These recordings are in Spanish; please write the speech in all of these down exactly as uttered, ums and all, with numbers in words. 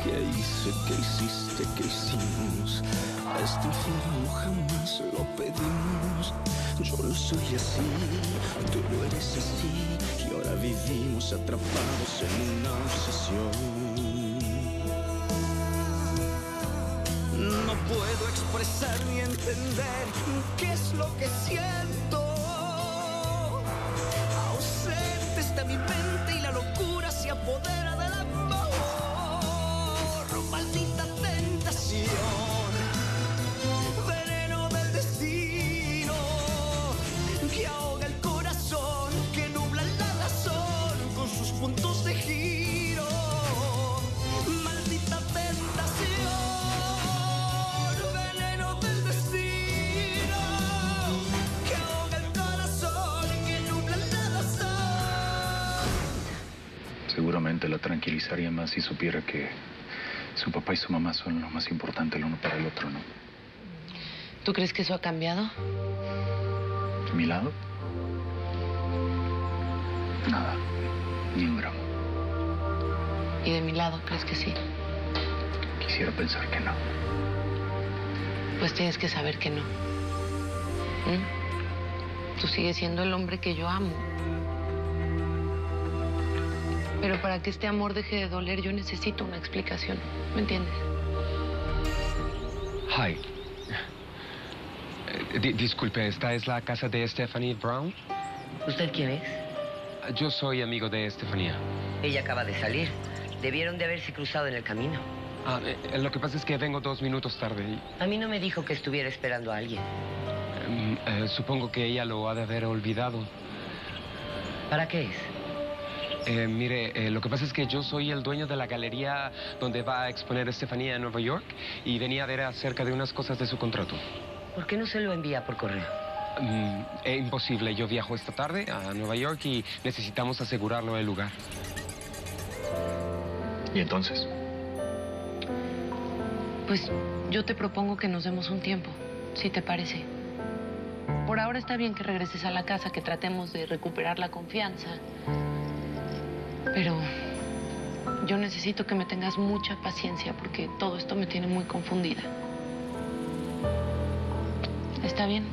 ¿Qué hice? ¿Qué hiciste? ¿Qué hicimos? A este infierno jamás lo pedimos. Yo no soy así, tú no eres así, y ahora vivimos atrapados en una obsesión. No puedo expresar ni entender qué es lo que siento. Ausente está mi mente y la locura se apodera del amor. Maldita tentación, veneno del destino, que ahoga el corazón, que nubla la razón con sus puntos de giro. Maldita tentación, veneno del destino, que ahoga el corazón, que nubla la razón. Seguramente la tranquilizaría más si supiera que su papá y su mamá son lo más importante el uno para el otro, ¿no? ¿Tú crees que eso ha cambiado? ¿De mi lado? Nada, ni un gramo. ¿Y de mi lado crees que sí? Quisiera pensar que no. Pues tienes que saber que no. ¿Mm? Tú sigues siendo el hombre que yo amo. Pero para que este amor deje de doler, yo necesito una explicación. ¿Me entiendes? Hi. Eh, di- disculpe, ¿esta es la casa de Stephanie Brown? ¿Usted quién es? Yo soy amigo de Estefanía. Ella acaba de salir. Debieron de haberse cruzado en el camino. Ah, eh, lo que pasa es que vengo dos minutos tarde y A mí no me dijo que estuviera esperando a alguien. em, eh, supongo que ella lo ha de haber olvidado. ¿Para qué es? Eh, mire, eh, lo que pasa es que yo soy el dueño de la galería donde va a exponer Estefanía en Nueva York y venía a ver acerca de unas cosas de su contrato. ¿Por qué no se lo envía por correo? Mm, es imposible. Yo viajo esta tarde a Nueva York y necesitamos asegurarlo el lugar. ¿Y entonces? Pues yo te propongo que nos demos un tiempo, si te parece. Por ahora está bien que regreses a la casa, que tratemos de recuperar la confianza. Pero yo necesito que me tengas mucha paciencia porque todo esto me tiene muy confundida. ¿Está bien?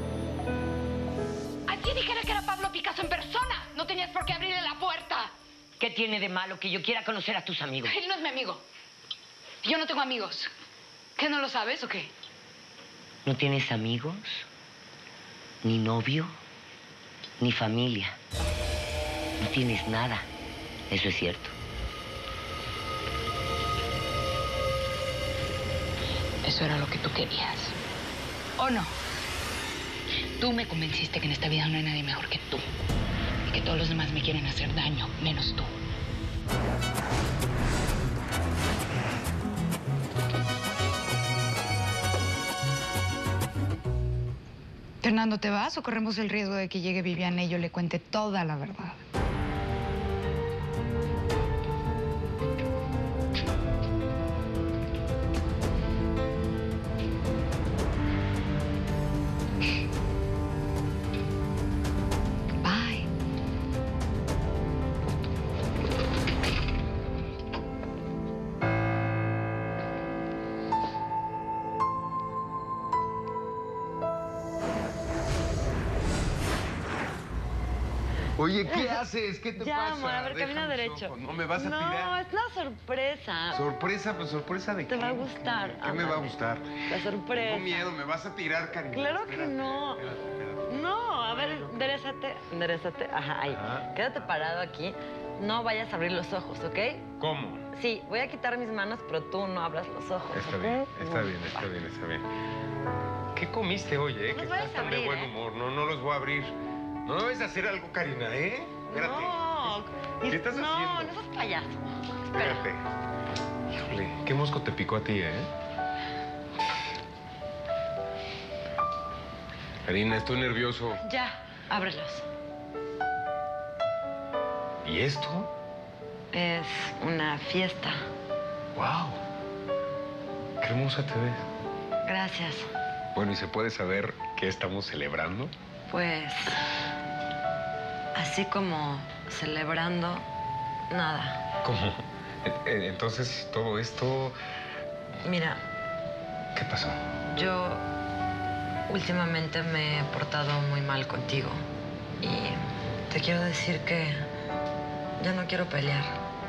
A ti dijera que era Pablo Picasso en persona. No tenías por qué abrirle la puerta. ¿Qué tiene de malo que yo quiera conocer a tus amigos? Él no es mi amigo. Yo no tengo amigos. ¿Qué, no lo sabes o qué? ¿No tienes amigos? ¿Ni novio? ¿Ni familia? No tienes nada. Eso es cierto. Eso era lo que tú querías. ¿O no? Tú me convenciste que en esta vida no hay nadie mejor que tú. Y que todos los demás me quieren hacer daño, menos tú. Fernando, ¿te vas o corremos el riesgo de que llegue Viviana y yo le cuente toda la verdad? Bye. Oye, ¿qué haces? ¿Qué te Ya, pasa? amor, a ver, Deja camina mis derecho. ojos. No, me vas a no, tirar. No, es la sorpresa. ¿Sorpresa? Pues sorpresa de qué. Te va a gustar. ¿Qué me va a ándale. gustar? La sorpresa. Tengo miedo, me vas a tirar, cariño. Claro que Espérate, no. espérate, espérate. No, a ver, enderezate, enderezate. Ajá, ahí. Ajá. Quédate parado aquí. No vayas a abrir los ojos, ¿ok? ¿Cómo? Sí, voy a quitar mis manos, pero tú no abras los ojos. Está ¿ok? bien, está bien, Va. está bien, está bien. ¿Qué comiste hoy, eh? No Que los vayas estás a tan de abrir, buen ¿eh? humor. No, no los voy a abrir. No debes de hacer algo, Karina, ¿eh? Espérate. No. ¿Qué estás no, haciendo? No, no seas payaso. Espera. Espérate. Híjole, ¿qué mosco te picó a ti, eh? Karina, estoy nervioso. Ya, ábrelos. ¿Y esto? Es una fiesta. ¡Wow! ¡Qué hermosa te ves! Gracias. Bueno, ¿y se puede saber qué estamos celebrando? Pues, así como celebrando, nada. ¿Cómo? Eh, entonces, todo esto... Mira, ¿Qué pasó? yo últimamente me he portado muy mal contigo. Y te quiero decir que ya no quiero pelear.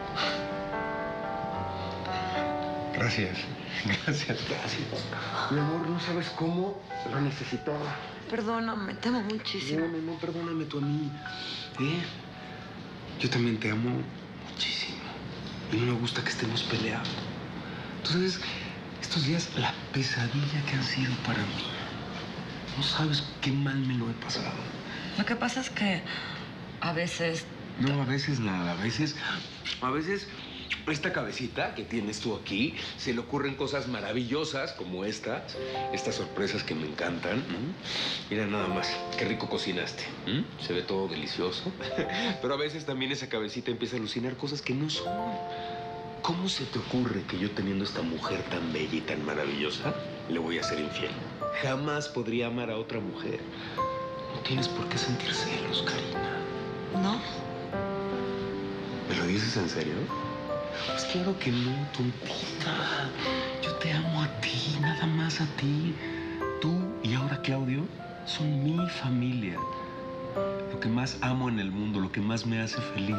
Gracias. Gracias, gracias. Mi amor, no sabes cómo lo necesitaba. Perdóname, te amo muchísimo. No, no, no, perdóname tú a mí. ¿Eh? Yo también te amo muchísimo. Y no me gusta que estemos peleando. Tú sabes, estos días, la pesadilla que han sido para mí. No sabes qué mal me lo he pasado. Lo que pasa es que a veces... No, a veces nada. A veces... A veces... Esta cabecita que tienes tú aquí, se le ocurren cosas maravillosas como estas, estas sorpresas que me encantan. ¿Mm? Mira nada más, qué rico cocinaste. ¿Mm? Se ve todo delicioso. Pero a veces también esa cabecita empieza a alucinar cosas que no son. ¿Cómo se te ocurre que yo teniendo esta mujer tan bella y tan maravillosa, le voy a ser infiel? Jamás podría amar a otra mujer. No tienes por qué sentir celos, Karina. ¿No? ¿Me lo dices en serio? Pues claro que no, tontita. Yo te amo a ti, nada más a ti. Tú y ahora Claudio son mi familia. Lo que más amo en el mundo, lo que más me hace feliz.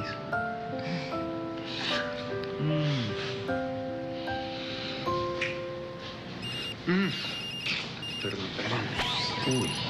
Mm. Mm. Perdón, perdón. Uy.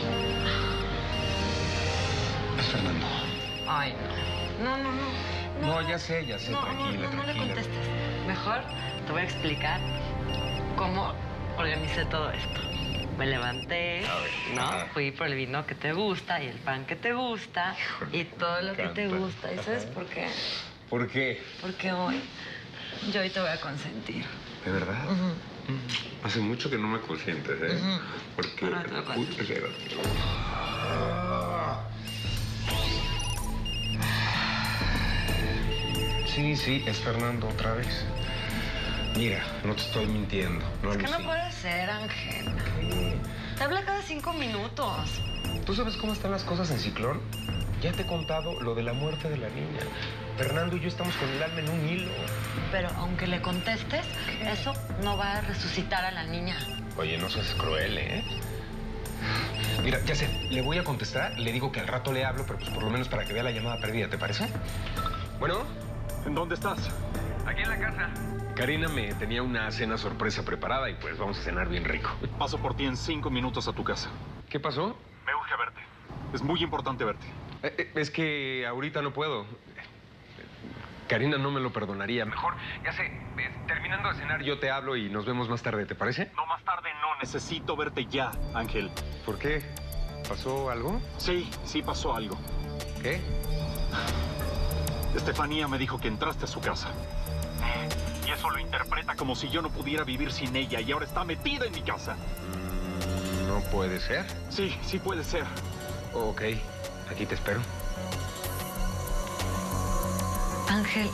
Es Fernando. Ay, no. No, no, no. No, ya sé, ya sé. No, tranquila, no, no, no tranquila. le contestes. Mejor te voy a explicar cómo organicé todo esto. Me levanté, ¿no? Ajá. Fui por el vino que te gusta y el pan que te gusta y todo lo que te encanta. gusta. ¿Y sabes por qué? ¿Por qué? Porque hoy, yo hoy te voy a consentir. ¿De verdad? Ujú. Mm. Hace mucho que no me consientes, ¿eh? Ujú. Porque... Ahora te lo cuento. Uy, espérate. Sí, sí, es Fernando otra vez. Mira, no te estoy mintiendo. No Es que no alucino. puede ser, Ángel. ¿Qué? Te habla cada cinco minutos. ¿Tú sabes cómo están las cosas en Ciclón? Ya te he contado lo de la muerte de la niña. Fernando y yo estamos con el alma en un hilo. Pero aunque le contestes, eso no va a resucitar a la niña. Oye, no seas cruel, ¿eh? Mira, ya sé, le voy a contestar, le digo que al rato le hablo, pero pues por lo menos para que vea la llamada perdida, ¿te parece? Bueno, ¿En dónde estás? aquí en la casa. Karina me tenía una cena sorpresa preparada y pues vamos a cenar bien rico. Paso por ti en cinco minutos a tu casa. ¿Qué pasó? Me urge verte. Es muy importante verte. Eh, eh, es que ahorita no puedo. Karina no me lo perdonaría. Mejor, ya sé, eh, terminando de cenar yo te hablo y nos vemos más tarde, ¿te parece? No, más tarde no. Necesito verte ya, Ángel. ¿Por qué? ¿Pasó algo? Sí, sí pasó algo. ¿Qué? Estefanía me dijo que entraste a su casa. Y eso lo interpreta como si yo no pudiera vivir sin ella y ahora está metida en mi casa. Mm, no puede ser. Sí, sí puede ser. Ok, aquí te espero. Ángel,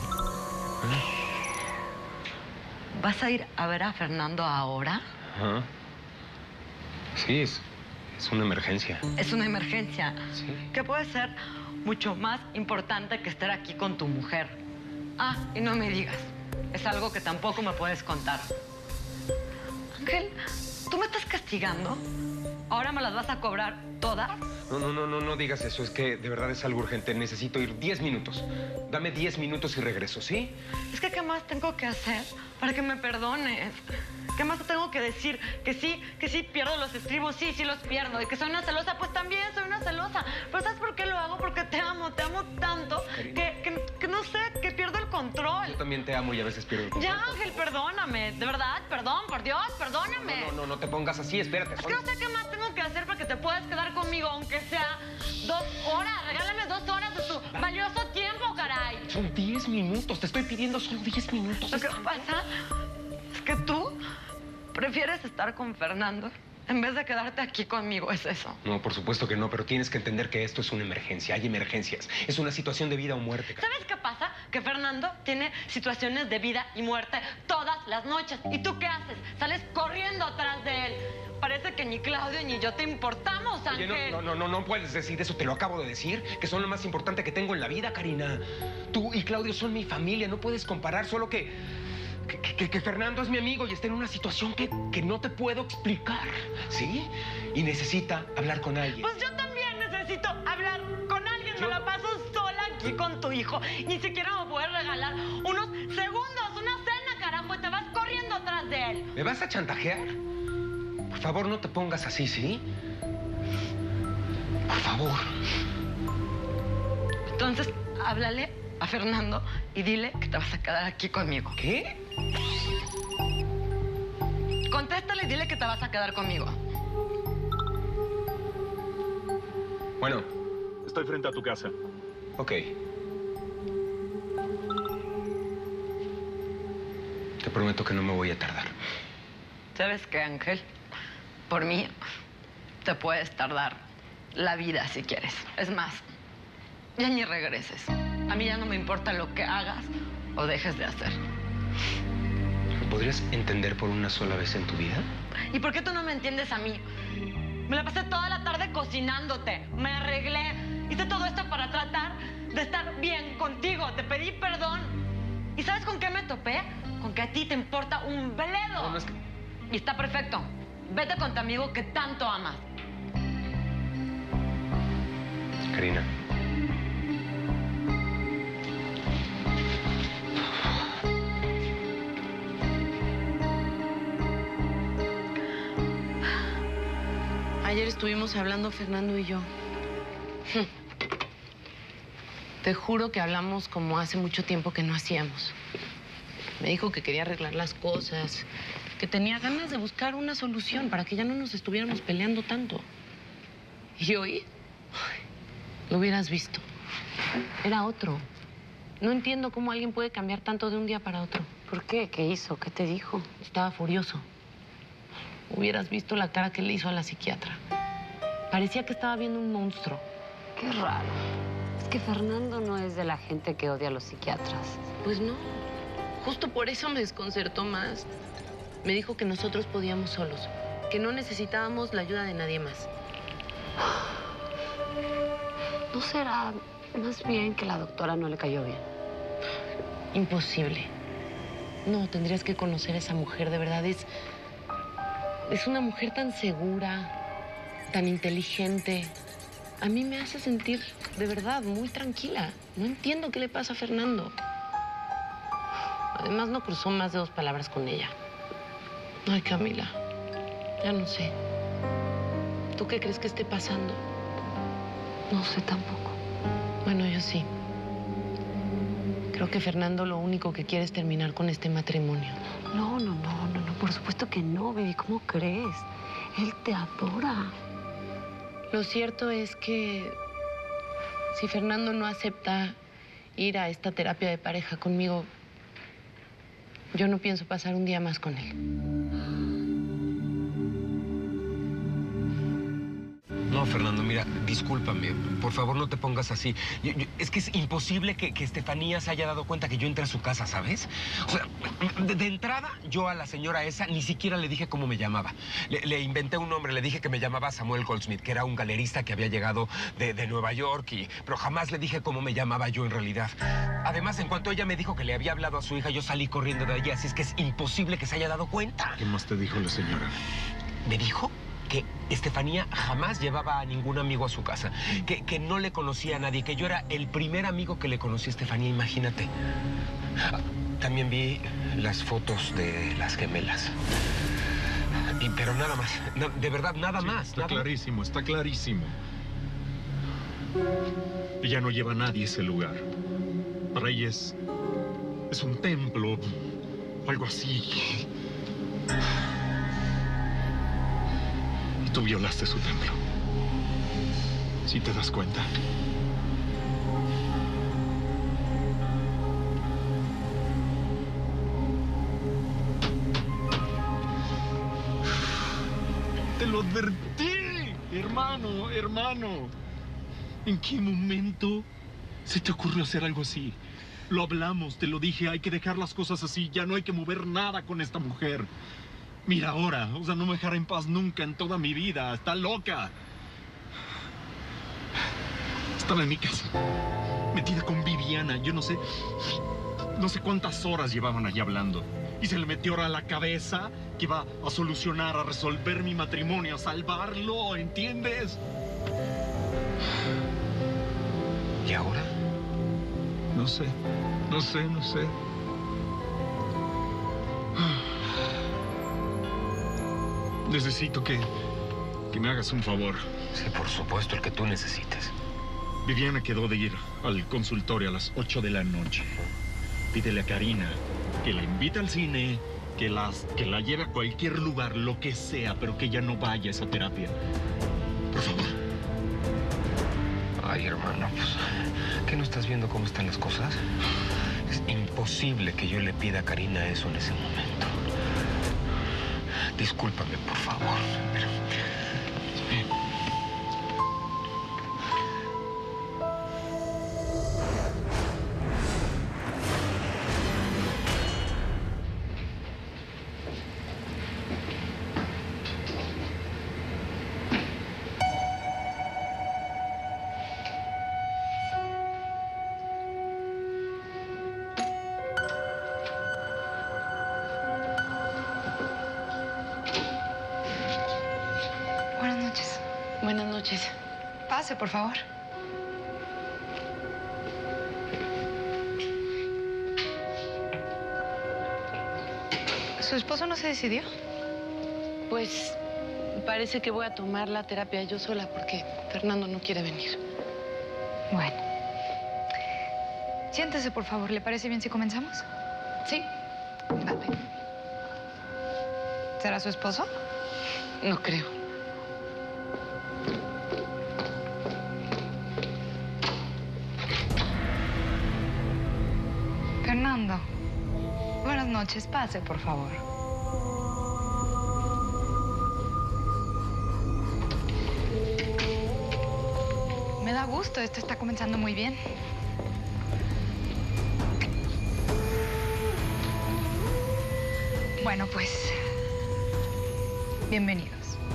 ¿vas a ir a ver a Fernando ahora? Ajá. Sí, es, es una emergencia. Es una emergencia. Sí. Que puede ser mucho más importante que estar aquí con tu mujer. Ah, y no me digas. Es algo que tampoco me puedes contar. Ángel, ¿tú me estás castigando? ¿Ahora me las vas a cobrar todas? No, no, no, no, no digas eso. Es que de verdad es algo urgente. Necesito ir diez minutos. Dame diez minutos y regreso, ¿sí? Es que, ¿qué más tengo que hacer para que me perdones? ¿Qué más te tengo que decir? Que sí, que sí pierdo los estribos, sí, sí los pierdo. Y que soy una celosa, pues también soy una celosa. Pero ¿sabes por qué lo hago? Porque te amo, te amo tanto que, que, que no sé, que pierdo el control. Yo también te amo y a veces pierdo el control. Ya, Ángel, perdóname. De verdad, perdón, por Dios, perdóname. No, no, no, no te pongas así, espérate. Es que no sé qué más tengo que hacer para que te puedas quedar conmigo, aunque sea dos horas. Regálame dos horas de tu valioso tiempo, caray. Son diez minutos. Te estoy pidiendo solo diez minutos. Lo que pasa es que tú prefieres estar con Fernando En vez de quedarte aquí conmigo, es eso. No, por supuesto que no, pero tienes que entender que esto es una emergencia. Hay emergencias. Es una situación de vida o muerte. ¿Sabes qué pasa? Que Fernando tiene situaciones de vida y muerte todas las noches. ¿Y tú qué haces? Sales corriendo atrás de él. Parece que ni Claudio ni yo te importamos, Ángel. Oye, no, no, no, no puedes decir eso. Te lo acabo de decir. Que son lo más importante que tengo en la vida, Karina. Tú y Claudio son mi familia. No puedes comparar, solo que... Que, que, que Fernando es mi amigo y está en una situación que, que no te puedo explicar, ¿sí? Y necesita hablar con alguien. Pues yo también necesito hablar con alguien. Yo... Me la paso sola aquí con tu hijo. Ni siquiera me puedes regalar unos segundos, una cena, carajo, y te vas corriendo atrás de él. ¿Me vas a chantajear? Por favor, no te pongas así, ¿sí? Por favor. Entonces, háblale a Fernando y dile que te vas a quedar aquí conmigo. ¿Qué? Contéstale y dile que te vas a quedar conmigo. Bueno. Estoy frente a tu casa. Ok. Te prometo que no me voy a tardar. ¿Sabes qué, Ángel? Por mí, te puedes tardar la vida si quieres. Es más, ya ni regreses. A mí ya no me importa lo que hagas o dejes de hacer. ¿Me podrías entender por una sola vez en tu vida? ¿Y por qué tú no me entiendes a mí? Me la pasé toda la tarde cocinándote. Me arreglé. Hice todo esto para tratar de estar bien contigo. Te pedí perdón. ¿Y sabes con qué me topé? Con que a ti te importa un bledo. No, no es que... Y está perfecto. Vete con tu amigo que tanto amas. Karina. Ayer estuvimos hablando Fernando y yo. Te juro que hablamos como hace mucho tiempo que no hacíamos. Me dijo que quería arreglar las cosas, que tenía ganas de buscar una solución para que ya no nos estuviéramos peleando tanto. Y hoy, ay, lo hubieras visto. Era otro. No entiendo cómo alguien puede cambiar tanto de un día para otro. ¿Por qué? ¿Qué hizo? ¿Qué te dijo? Estaba furioso. Hubieras visto la cara que le hizo a la psiquiatra. Parecía que estaba viendo un monstruo. Qué raro. Es que Fernando no es de la gente que odia a los psiquiatras. Pues no. Justo por eso me desconcertó más. Me dijo que nosotros podíamos solos, que no necesitábamos la ayuda de nadie más. ¿No será más bien que la doctora no le cayó bien? Imposible. No, tendrías que conocer a esa mujer, de verdad. Es, es una mujer tan segura, tan inteligente. A mí me hace sentir, de verdad, muy tranquila. No entiendo qué le pasa a Fernando. Además, no cruzó más de dos palabras con ella. Ay, Camila, ya no sé. ¿Tú qué crees que esté pasando? No sé tampoco. Bueno, yo sí. Creo que Fernando lo único que quiere es terminar con este matrimonio. No, no, no, no, no. Por supuesto que no, baby. ¿Cómo crees? Él te adora. Lo cierto es que si Fernando no acepta ir a esta terapia de pareja conmigo, yo no pienso pasar un día más con él. No, Fernando, mira, discúlpame. Por favor, no te pongas así. Yo, yo, es que es imposible que, que Estefanía se haya dado cuenta que yo entré a su casa, ¿sabes? O sea, de, de entrada, yo a la señora esa ni siquiera le dije cómo me llamaba. Le, le inventé un nombre, le dije que me llamaba Samuel Goldsmith, que era un galerista que había llegado de, de Nueva York, y, pero jamás le dije cómo me llamaba yo en realidad. Además, en cuanto ella me dijo que le había hablado a su hija, yo salí corriendo de allí, así es que es imposible que se haya dado cuenta. ¿Qué más te dijo la señora? ¿Me dijo? Que Estefanía jamás llevaba a ningún amigo a su casa, que, que no le conocía a nadie, que yo era el primer amigo que le conocía a Estefanía, imagínate. También vi las fotos de las gemelas. Y, pero nada más, na, de verdad, nada sí, más. Está nada clarísimo, está clarísimo. Ella no lleva a nadie a ese lugar. Para ella es, es un templo, algo así. Tú violaste su templo. ¿Sí te das cuenta? Te lo lo advertí! Hermano, hermano. ¿En qué momento se te ocurrió hacer algo así? Lo hablamos, te lo dije, hay que dejar las cosas así. Ya no hay que mover nada con esta mujer. Mira ahora, o sea, no me dejará en paz nunca en toda mi vida. Está loca. Estaba en mi casa, metida con Viviana. Yo no sé, no sé cuántas horas llevaban allí hablando. Y se le metió ahora a la cabeza que iba a solucionar, a resolver mi matrimonio, a salvarlo, ¿entiendes? ¿Y ahora? No sé, no sé, no sé. Necesito que, que me hagas un favor. Sí, por supuesto, el que tú necesites. Viviana quedó de ir al consultorio a las ocho de la noche. Pídele a Karina que la invite al cine, que, las, que la lleve a cualquier lugar, lo que sea, pero que ella no vaya a esa terapia. Por favor. Ay, hermano, pues, ¿qué no estás viendo cómo están las cosas? Es imposible que yo le pida a Karina eso en ese momento. Discúlpame, por favor, pero... Buenas noches. Pase, por favor. ¿Su esposo no se decidió? Pues parece que voy a tomar la terapia yo sola porque Fernando no quiere venir. Bueno. Siéntese, por favor. ¿Le parece bien si comenzamos? Sí. Vale. ¿Será su esposo? No creo. Fernando, buenas noches. Pase, por favor. Me da gusto. Esto está comenzando muy bien. Bueno, pues... bienvenidos.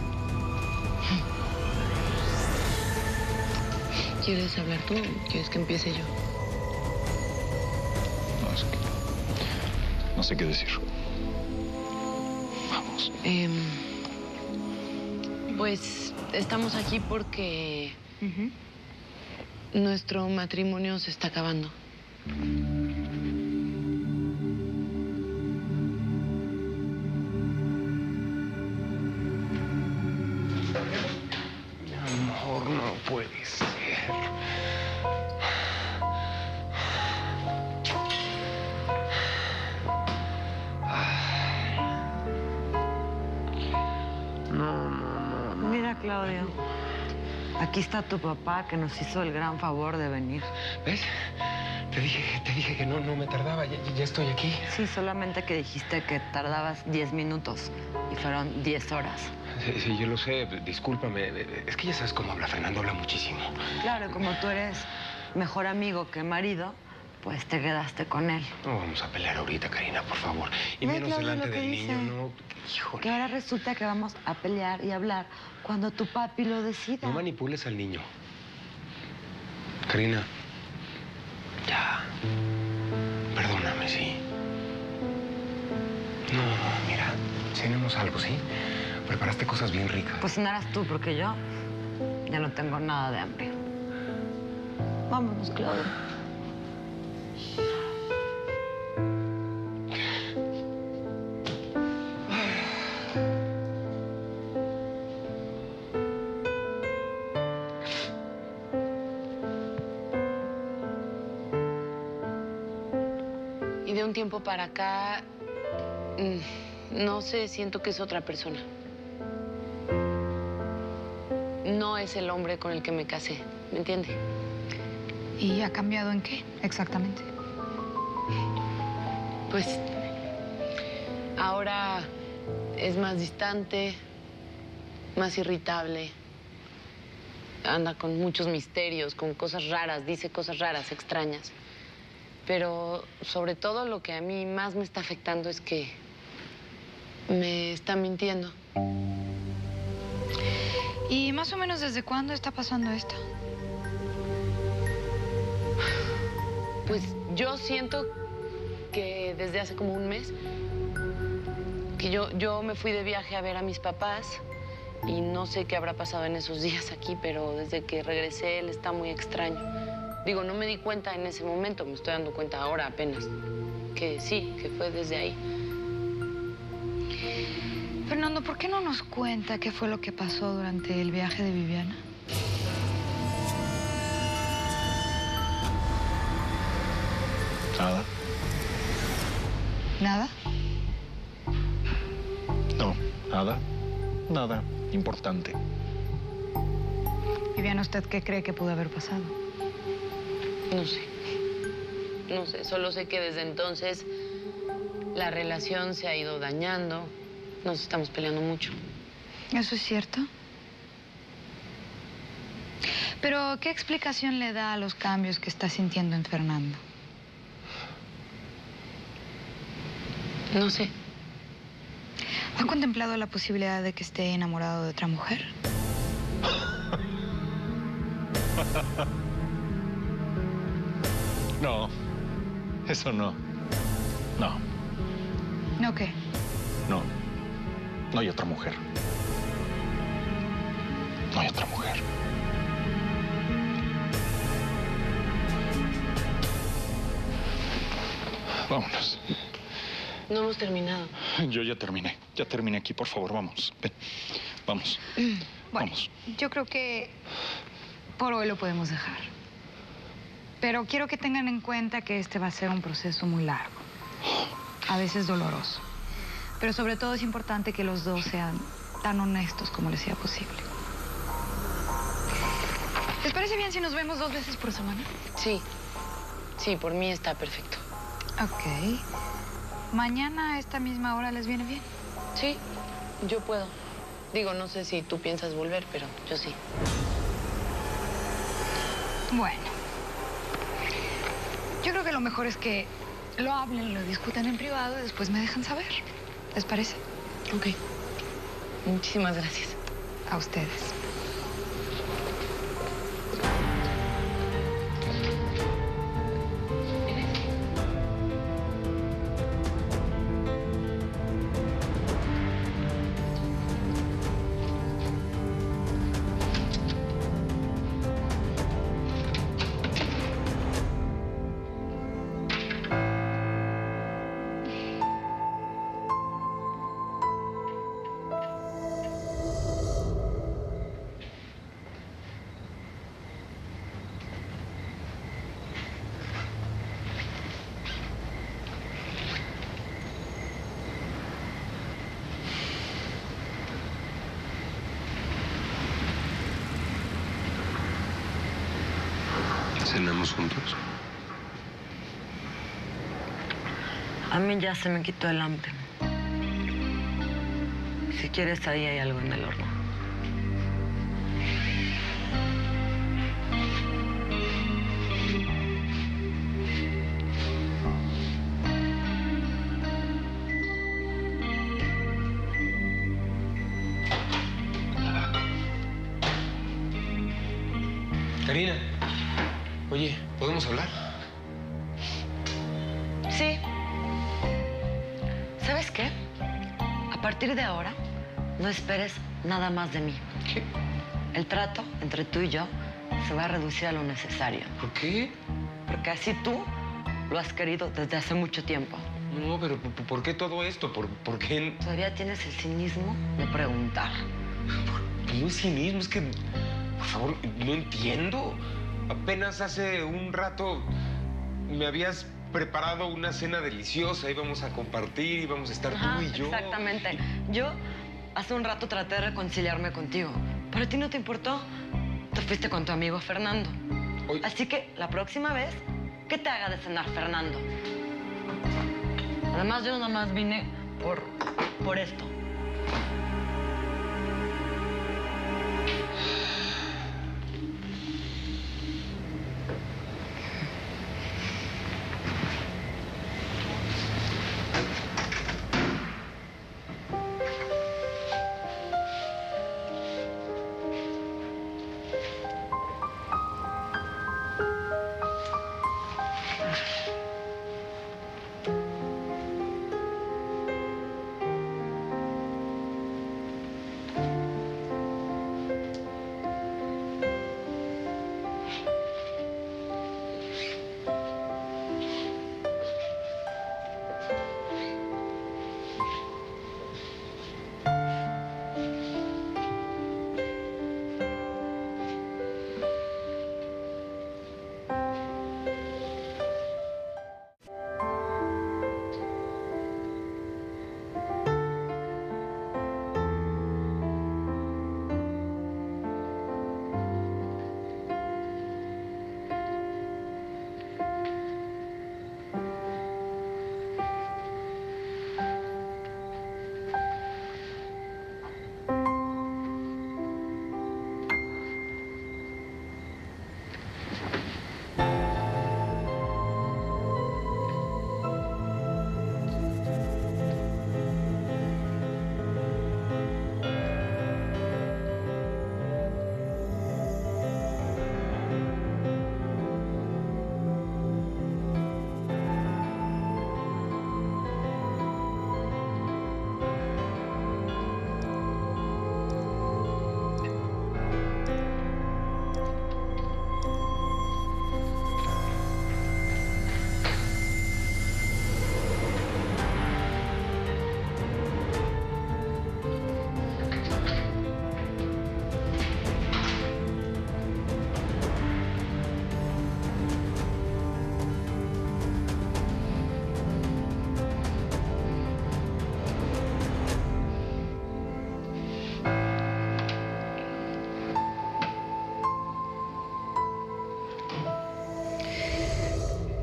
¿Quieres hablar tú o quieres que empiece yo? No, es que no sé qué decir. Vamos. Eh, pues estamos aquí porque Uh-huh. nuestro matrimonio se está acabando. Mi amor, no puede ser. No, no, no. Mira, Claudio. Aquí está tu papá que nos hizo el gran favor de venir. ¿Ves? Te dije, te dije que no, no me tardaba. Ya, ya estoy aquí. Sí, solamente que dijiste que tardabas diez minutos y fueron diez horas. Sí, sí, yo lo sé. Discúlpame. Es que ya sabes cómo habla Fernando, habla muchísimo. Claro, como tú eres mejor amigo que marido, pues te quedaste con él. No vamos a pelear ahorita, Karina, por favor. Y Ve, menos Claudio, delante lo que del dice. niño, no. Híjole. Que ahora resulta que vamos a pelear y hablar cuando tu papi lo decida. No manipules al niño. Karina. Ya. Perdóname, sí. No, mira, cenemos algo, ¿sí? Preparaste cosas bien ricas. Pues cenarás tú, porque yo ya no tengo nada de hambre. Vámonos, Claudio. Y de un tiempo para acá, mm, no sé, siento que es otra persona. No es el hombre con el que me casé, ¿me entiende? ¿Y ha cambiado en qué exactamente? Pues ahora es más distante, más irritable. Anda con muchos misterios, con cosas raras, dice cosas raras, extrañas. Pero sobre todo lo que a mí más me está afectando es que me está mintiendo. ¿Y más o menos desde cuándo está pasando esto? Pues yo siento que desde hace como un mes, que yo, yo me fui de viaje a ver a mis papás y no sé qué habrá pasado en esos días aquí, pero desde que regresé él está muy extraño. Digo, no me di cuenta en ese momento, me estoy dando cuenta ahora apenas, que sí, que fue desde ahí. Fernando, ¿por qué no nos cuenta qué fue lo que pasó durante el viaje de Viviana? Nada. ¿Nada? No, nada. Nada importante. Viviana, ¿usted qué cree que pudo haber pasado? No sé. No sé, solo sé que desde entonces la relación se ha ido dañando. Nos estamos peleando mucho. ¿Eso es cierto? Pero, ¿qué explicación le da a los cambios que está sintiendo en Fernando? No sé. ¿Ha contemplado la posibilidad de que esté enamorado de otra mujer? No, eso no. No, ¿No qué? no. No hay otra mujer. No hay otra mujer. Vámonos. No hemos terminado. Yo ya terminé. Ya terminé aquí, por favor, vamos. Ven. Vamos. Bueno, Vamos. yo creo que por hoy lo podemos dejar. Pero quiero que tengan en cuenta que este va a ser un proceso muy largo. A veces doloroso. Pero sobre todo es importante que los dos sean tan honestos como les sea posible. ¿Les parece bien si nos vemos dos veces por semana? Sí. Sí, por mí está perfecto. Ok. ¿Mañana a esta misma hora les viene bien? Sí, yo puedo. Digo, no sé si tú piensas volver, pero yo sí. Bueno. Yo creo que lo mejor es que lo hablen, lo discutan en privado y después me dejan saber. ¿Les parece? Ok. Muchísimas gracias. A ustedes. ¿Cenamos juntos? A mí ya se me quitó el hambre. Si quieres, ahí hay algo en el horno. Karina, oye, ¿podemos hablar? Sí. ¿Sabes qué? A partir de ahora, no esperes nada más de mí. ¿Qué? El trato entre tú y yo se va a reducir a lo necesario. ¿Por qué? Porque así tú lo has querido desde hace mucho tiempo. No, pero ¿por, por qué todo esto? ¿Por, por qué? Todavía tienes el cinismo de preguntar. No es cinismo, es que, por favor, no entiendo. Apenas hace un rato me habías preparado una cena deliciosa, íbamos a compartir, íbamos a estar Ajá, tú y yo. exactamente. Yo hace un rato traté de reconciliarme contigo, pero a ti no te importó. Te fuiste con tu amigo Fernando. Oye. Así que la próxima vez, que te haga de cenar Fernando. Además, yo nada más vine por, por esto.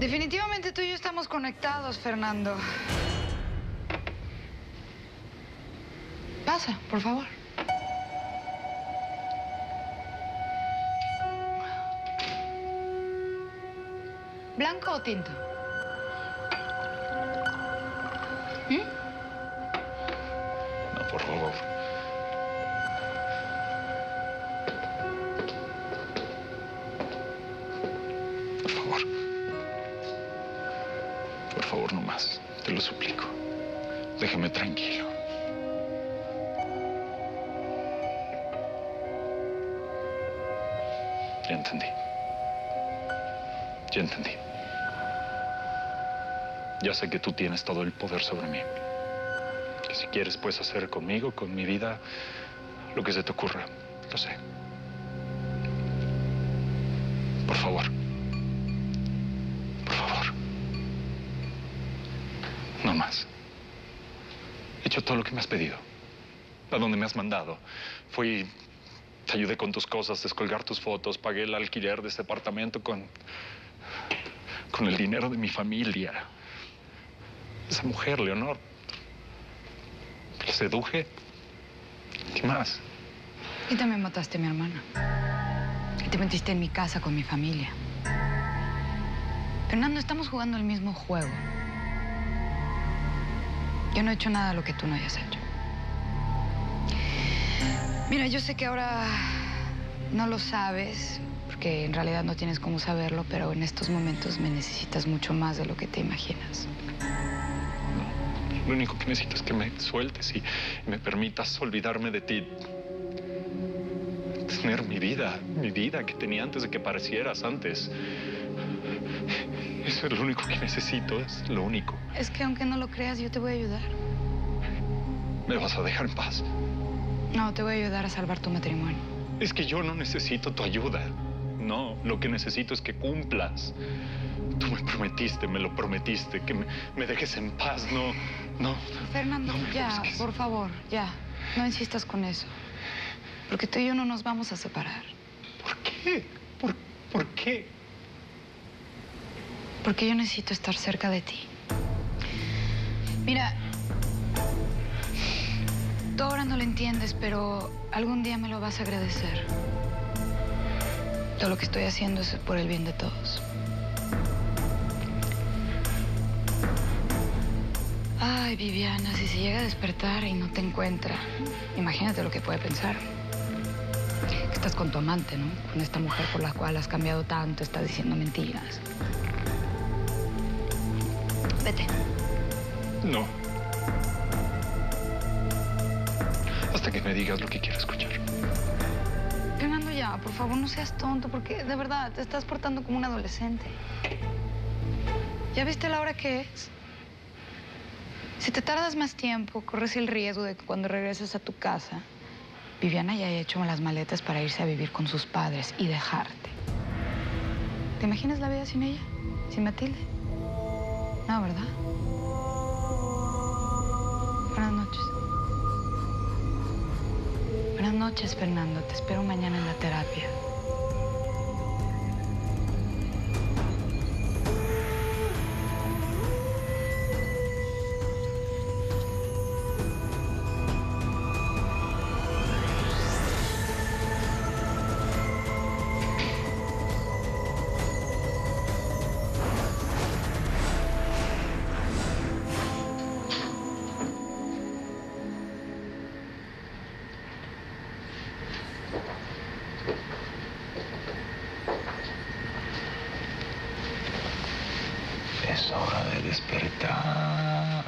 Definitivamente tú y yo estamos conectados, Fernando. Pasa, por favor. ¿Blanco o tinto? ¿Mm? No, por favor. Por favor. Por favor, no más. Te lo suplico. Déjame tranquilo. Ya entendí. Ya entendí. Ya sé que tú tienes todo el poder sobre mí. Que si quieres puedes hacer conmigo, con mi vida, lo que se te ocurra. Lo sé. Por favor. Por favor. No más. He hecho todo lo que me has pedido. A donde me has mandado. Fui... Te ayudé con tus cosas, descolgar tus fotos, pagué el alquiler de este apartamento con... con el dinero de mi familia. Esa mujer, Leonor. La seduje. ¿Qué más? Y también mataste a mi hermana. Y te metiste en mi casa con mi familia. Fernando, estamos jugando el mismo juego. Yo no he hecho nada de lo que tú no hayas hecho. Mira, yo sé que ahora no lo sabes, porque en realidad no tienes cómo saberlo, pero en estos momentos me necesitas mucho más de lo que te imaginas. Lo único que necesito es que me sueltes y me permitas olvidarme de ti. Tener mi vida, mi vida que tenía antes de que aparecieras antes. Eso es lo único que necesito, es lo único. Es que aunque no lo creas, yo te voy a ayudar. ¿Me vas a dejar en paz? No, te voy a ayudar a salvar tu matrimonio. Es que yo no necesito tu ayuda. No, lo que necesito es que cumplas. Tú me prometiste, me lo prometiste, que me, me dejes en paz, no, no. Fernando, no me ya, busques. por favor, ya. No insistas con eso. Porque tú y yo no nos vamos a separar. ¿Por qué? ¿Por, por qué? Porque yo necesito estar cerca de ti. Mira, tú ahora no lo entiendes, pero algún día me lo vas a agradecer. Todo lo que estoy haciendo es por el bien de todos. Ay, Viviana, si se llega a despertar y no te encuentra, imagínate lo que puede pensar. Que estás con tu amante, ¿no? Con esta mujer por la cual has cambiado tanto, estás diciendo mentiras. Vete. No. Hasta que me digas lo que quiero escuchar. Fernando, ya, por favor, no seas tonto, porque de verdad te estás portando como un adolescente. ¿Ya viste la hora que es? Si te tardas más tiempo, corres el riesgo de que cuando regreses a tu casa, Viviana ya haya hecho las maletas para irse a vivir con sus padres y dejarte. ¿Te imaginas la vida sin ella? ¿Sin Matilde? No, ¿verdad? Buenas noches. Buenas noches, Fernando. Te espero mañana en la terapia. Es hora de despertar.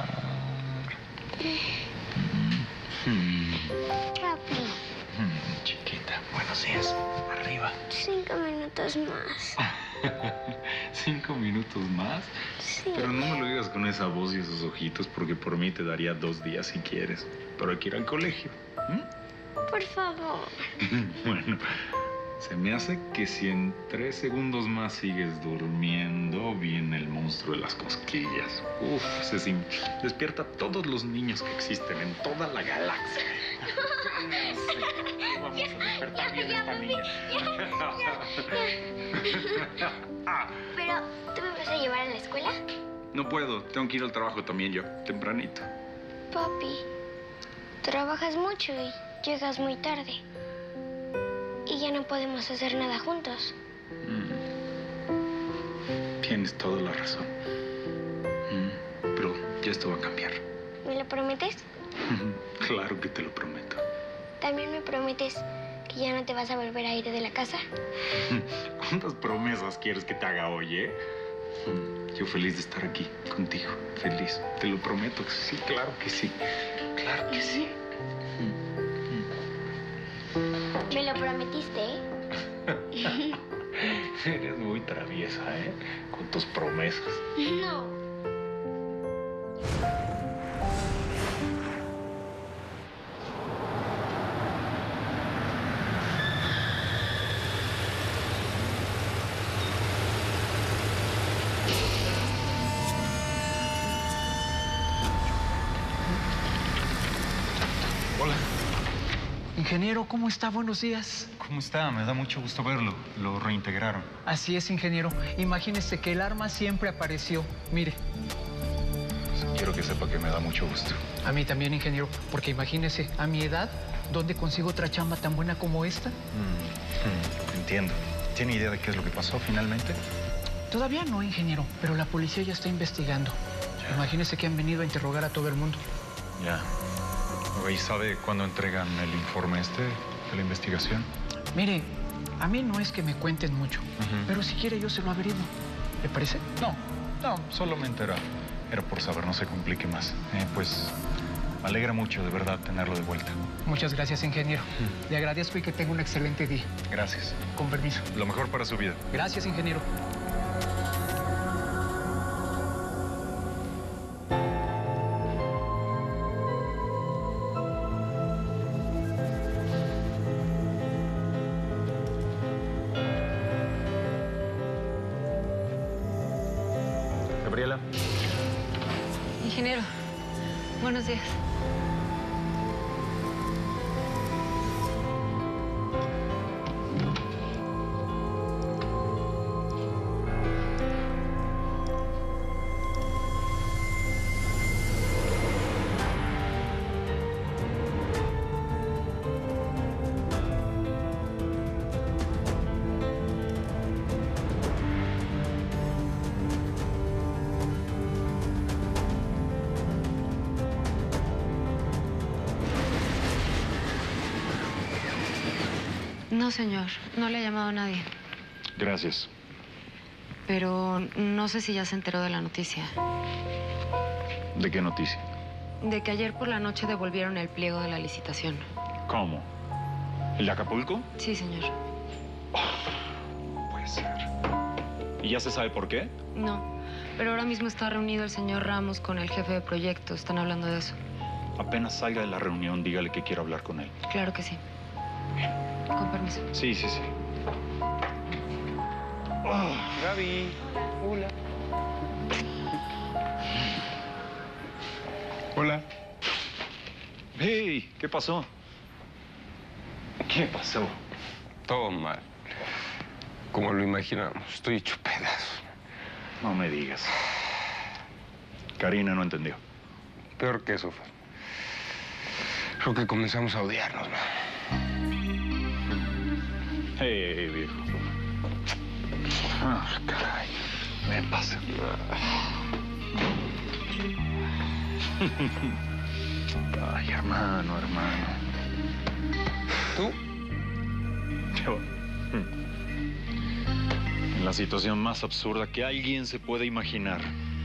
Mm. Papi, Mm, chiquita, buenos días. Arriba. cinco minutos más. ¿Cinco minutos más? Sí. Pero no me lo digas con esa voz y esos ojitos, porque por mí te daría dos días si quieres. Pero hay que ir al colegio. ¿Mm? Por favor. Bueno, se me hace que si en tres segundos más sigues durmiendo, viene el monstruo de las cosquillas. Uf, se sim- despierta a todos los niños que existen en toda la galaxia. Vamos a despertar bien a esta niña. Pero tú me vas a llevar a la escuela? No puedo. Tengo que ir al trabajo también yo, tempranito. Papi, trabajas mucho y llegas muy tarde. Y ya no podemos hacer nada juntos. Mm. Tienes toda la razón. Mm. Pero ya esto va a cambiar. ¿Me lo prometes? Claro que te lo prometo. ¿También me prometes que ya no te vas a volver a ir de la casa? ¿Cuántas promesas quieres que te haga hoy, eh? Yo feliz de estar aquí contigo. Feliz. Te lo prometo. Sí, claro que sí. Claro que sí. Me lo prometiste, ¿eh? Eres muy traviesa, ¿eh? Con tus promesas. No. Hola. Ingeniero, ¿cómo está? Buenos días. ¿Cómo está? Me da mucho gusto verlo. Lo reintegraron. Así es, ingeniero. Imagínese que el arma siempre apareció. Mire. Quiero que sepa que me da mucho gusto. A mí también, ingeniero. Porque imagínese, a mi edad, ¿dónde consigo otra chamba tan buena como esta? Mm, mm, entiendo. ¿Tiene idea de qué es lo que pasó finalmente? Todavía no, ingeniero. Pero la policía ya está investigando. Ya. Imagínese que han venido a interrogar a todo el mundo. Ya. ¿Y sabe cuándo entregan el informe este de la investigación? Mire, a mí no es que me cuenten mucho, uh-huh. pero si quiere yo se lo averiguo. ¿Le parece? No, no, solamente era, era por saber, no se complique más. Eh, pues me alegra mucho, de verdad, tenerlo de vuelta. Muchas gracias, ingeniero. Uh-huh. Le agradezco y que tenga un excelente día. Gracias. Con permiso. Lo mejor para su vida. Gracias, ingeniero. Gabriela. Ingeniero, buenos días. No, señor. No le ha llamado a nadie. Gracias. Pero no sé si ya se enteró de la noticia. ¿De qué noticia? De que ayer por la noche devolvieron el pliego de la licitación. ¿Cómo? ¿El de Acapulco? Sí, señor. Oh, no puede ser. ¿Y ya se sabe por qué? No, pero ahora mismo está reunido el señor Ramos con el jefe de proyecto. Están hablando de eso. Apenas salga de la reunión, dígale que quiero hablar con él. Claro que sí. Con permiso. Sí, sí, sí. Oh. Gaby. Hola. Hola. Hey, ¿qué pasó? ¿Qué pasó? Todo mal. Como lo imaginamos. Estoy hecho pedazos. No me digas. Karina no entendió. Peor que eso, Fer. Creo que comenzamos a odiarnos, ¿no? Hey, hey, viejo. Ah, caray. Ven, pasa. Ay, hermano, hermano. ¿Tú? Yo. En la situación más absurda que alguien se puede imaginar.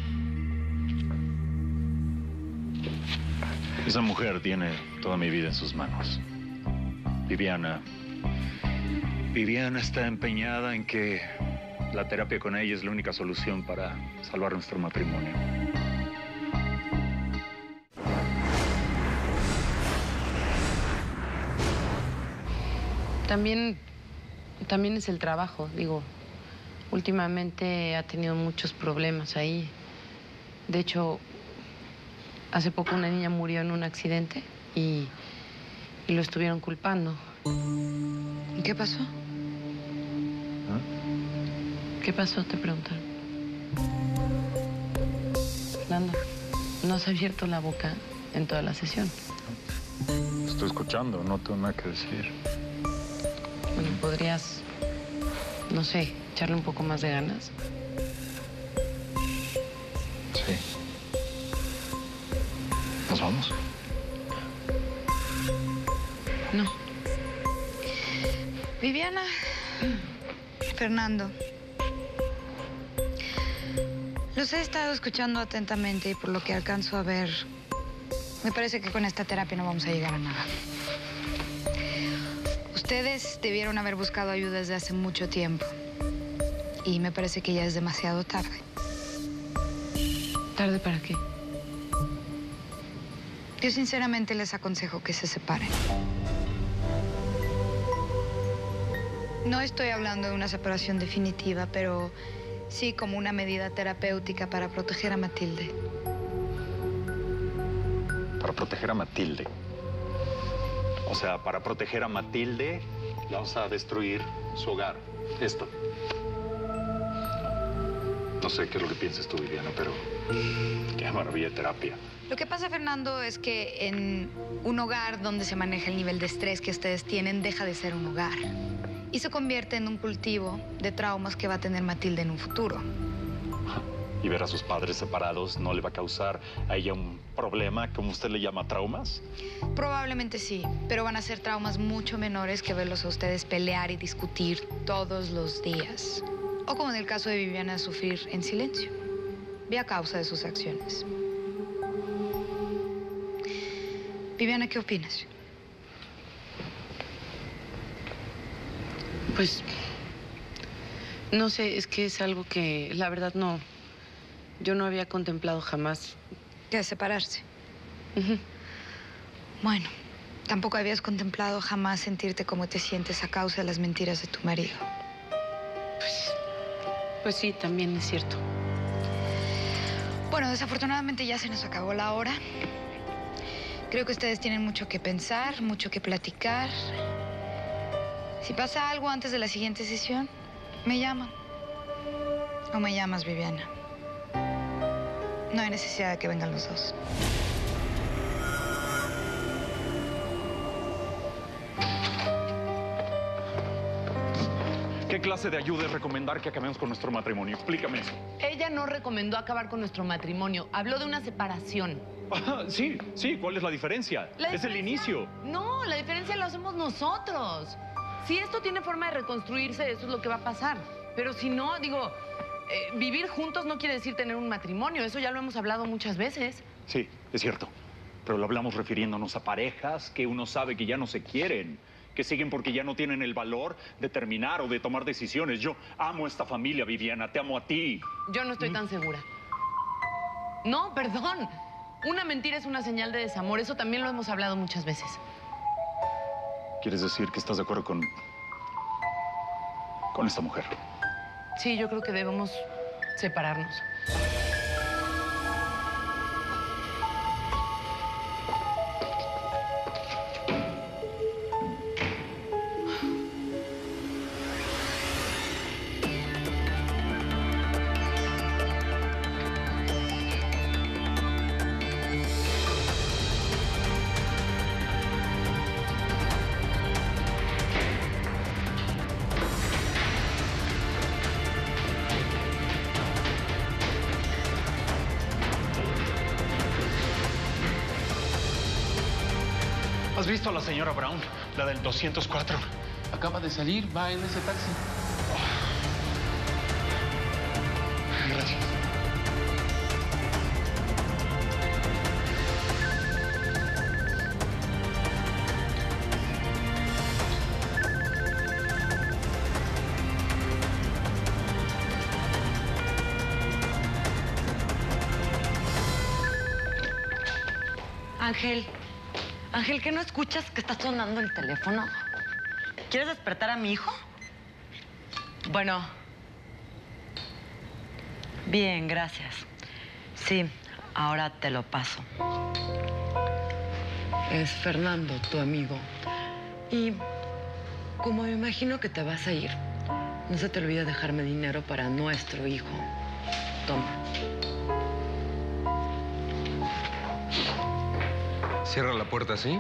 Esa mujer tiene toda mi vida en sus manos. Viviana. Viviana está empeñada en que la terapia con ella es la única solución para salvar nuestro matrimonio. También, también es el trabajo, digo. Últimamente ha tenido muchos problemas ahí. De hecho, hace poco una niña murió en un accidente y, y lo estuvieron culpando. ¿Y qué pasó? ¿Qué pasó? Te preguntaron. Fernando, no has abierto la boca en toda la sesión. Estoy escuchando, no tengo nada que decir. Bueno, podrías, no sé, echarle un poco más de ganas. Sí. ¿Nos vamos? No. Viviana. Fernando. Los he estado escuchando atentamente y por lo que alcanzo a ver, me parece que con esta terapia no vamos a llegar a nada. Ustedes debieron haber buscado ayuda desde hace mucho tiempo. Y me parece que ya es demasiado tarde. ¿Tarde para qué? Yo sinceramente les aconsejo que se separen. No estoy hablando de una separación definitiva, pero sí como una medida terapéutica para proteger a Matilde. Para proteger a Matilde. O sea, para proteger a Matilde, vamos a destruir su hogar. Esto. No sé qué es lo que piensas tú, Viviana, pero qué maravilla de terapia. Lo que pasa, Fernando, es que en un hogar donde se maneja el nivel de estrés que ustedes tienen, deja de ser un hogar. Y se convierte en un cultivo de traumas que va a tener Matilde en un futuro. ¿Y ver a sus padres separados no le va a causar a ella un problema, como usted le llama, traumas? Probablemente sí, pero van a ser traumas mucho menores que verlos a ustedes pelear y discutir todos los días. O como en el caso de Viviana, sufrir en silencio, y a causa de sus acciones. Viviana, ¿qué opinas? Pues, no sé, es que es algo que, la verdad, no, yo no había contemplado jamás. ¿Qué, separarse? Uh-huh. Bueno, tampoco habías contemplado jamás sentirte como te sientes a causa de las mentiras de tu marido. Pues, pues sí, también es cierto. Bueno, desafortunadamente ya se nos acabó la hora. Creo que ustedes tienen mucho que pensar, mucho que platicar. Si pasa algo antes de la siguiente sesión, me llaman. O me llamas, Viviana. No hay necesidad de que vengan los dos. ¿Qué clase de ayuda es recomendar que acabemos con nuestro matrimonio? Explícame eso. Ella no recomendó acabar con nuestro matrimonio. Habló de una separación. Ah, sí, sí. ¿Cuál es la diferencia? ¿La es el inicio. No, la diferencia la hacemos nosotros. Si esto tiene forma de reconstruirse, eso es lo que va a pasar. Pero si no, digo, eh, vivir juntos no quiere decir tener un matrimonio. Eso ya lo hemos hablado muchas veces. Sí, es cierto. Pero lo hablamos refiriéndonos a parejas que uno sabe que ya no se quieren, que siguen porque ya no tienen el valor de terminar o de tomar decisiones. Yo amo a esta familia, Viviana, te amo a ti. Yo no estoy ¿Mm? tan segura. No, perdón. Una mentira es una señal de desamor. Eso también lo hemos hablado muchas veces. ¿Quieres decir que estás de acuerdo con... con esta mujer? Sí, yo creo que debemos separarnos. ¿Has visto a la señora Brown, la del doscientos cuatro? Acaba de salir, va en ese taxi. Gracias. Ángel. Ángel, ¿qué no escuchas que está sonando el teléfono? ¿Quieres despertar a mi hijo? Bueno. Bien, gracias. Sí, ahora te lo paso. Es Fernando, tu amigo. Y como me imagino que te vas a ir, no se te olvide dejarme dinero para nuestro hijo. Toma. Cierra la puerta, ¿sí?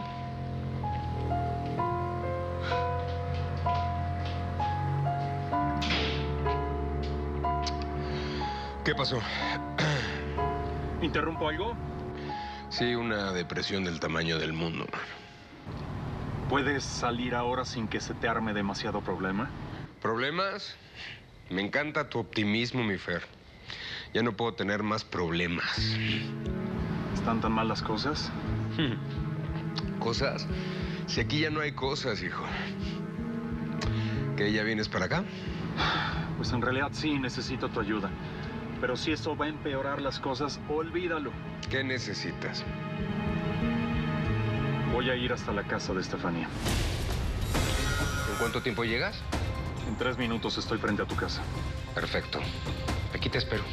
¿Qué pasó? ¿Interrumpo algo? Sí, una depresión del tamaño del mundo. ¿Puedes salir ahora sin que se te arme demasiado problema? ¿Problemas? Me encanta tu optimismo, mi Fer. Ya no puedo tener más problemas. ¿Están tan mal las cosas? ¿Cosas? Si aquí ya no hay cosas, hijo. ¿Qué, ya vienes para acá? Pues en realidad sí, necesito tu ayuda. Pero si eso va a empeorar las cosas, olvídalo. ¿Qué necesitas? Voy a ir hasta la casa de Estefanía. ¿En cuánto tiempo llegas? En tres minutos estoy frente a tu casa. Perfecto. Aquí te espero.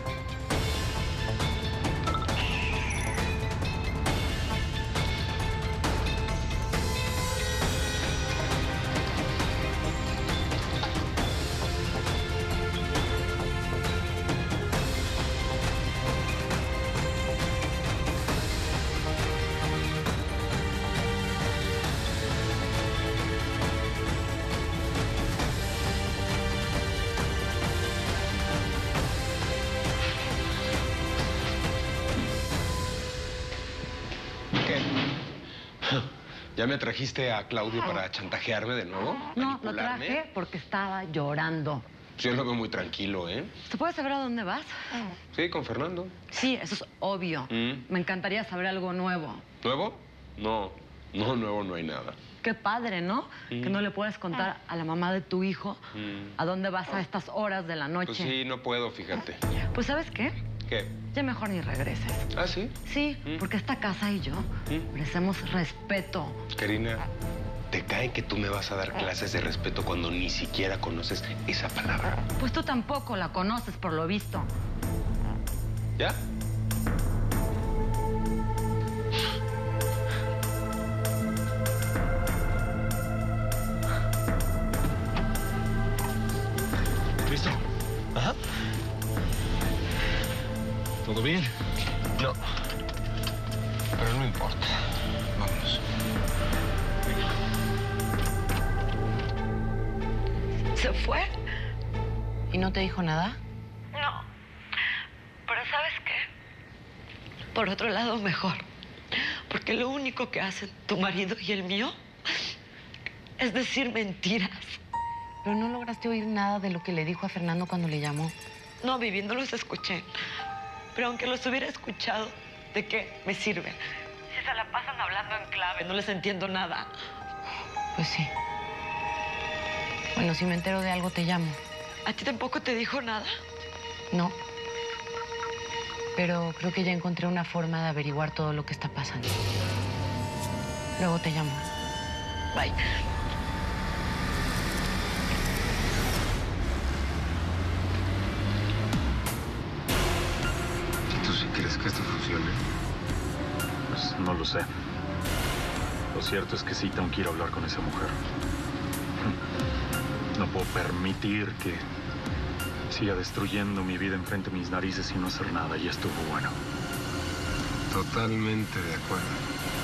¿Ya me trajiste a Claudio para chantajearme de nuevo? No, lo traje porque estaba llorando. Yo lo veo muy tranquilo, ¿eh? ¿Se puede saber a dónde vas? Sí, con Fernando. Sí, eso es obvio. Mm. Me encantaría saber algo nuevo. ¿Nuevo? No, no, nuevo no hay nada. Qué padre, ¿no? Mm. Que no le puedes contar a la mamá de tu hijo Mm. a dónde vas a estas horas de la noche. Pues sí, no puedo, fíjate. Pues, ¿sabes qué? ¿Qué? Ya mejor ni regreses. ¿Ah, sí? Sí, Mm. porque esta casa y yo Mm. merecemos respeto. Karina, ¿te cae que tú me vas a dar clases de respeto cuando ni siquiera conoces esa palabra? Pues tú tampoco la conoces, por lo visto. ¿Ya? ¿Listo? Ajá. ¿Todo bien? No. Pero no importa. Vámonos. ¿Se fue? ¿Y no te dijo nada? No. Pero ¿sabes qué? Por otro lado, mejor. Porque lo único que hacen tu marido y el mío es decir mentiras. Pero no lograste oír nada de lo que le dijo a Fernando cuando le llamó. No, Vivi, no los escuché. Pero aunque los hubiera escuchado, ¿de qué me sirve? Si se la pasan hablando en clave, no les entiendo nada. Pues sí. Bueno, si me entero de algo, te llamo. ¿A ti tampoco te dijo nada? No. Pero creo que ya encontré una forma de averiguar todo lo que está pasando. Luego te llamo. Bye. ¿Tú sí crees que esto funcione? Pues no lo sé. Lo cierto es que sí tengo que ir a hablar con esa mujer. No puedo permitir que siga destruyendo mi vida enfrente de mis narices y no hacer nada. Y estuvo bueno. Totalmente de acuerdo.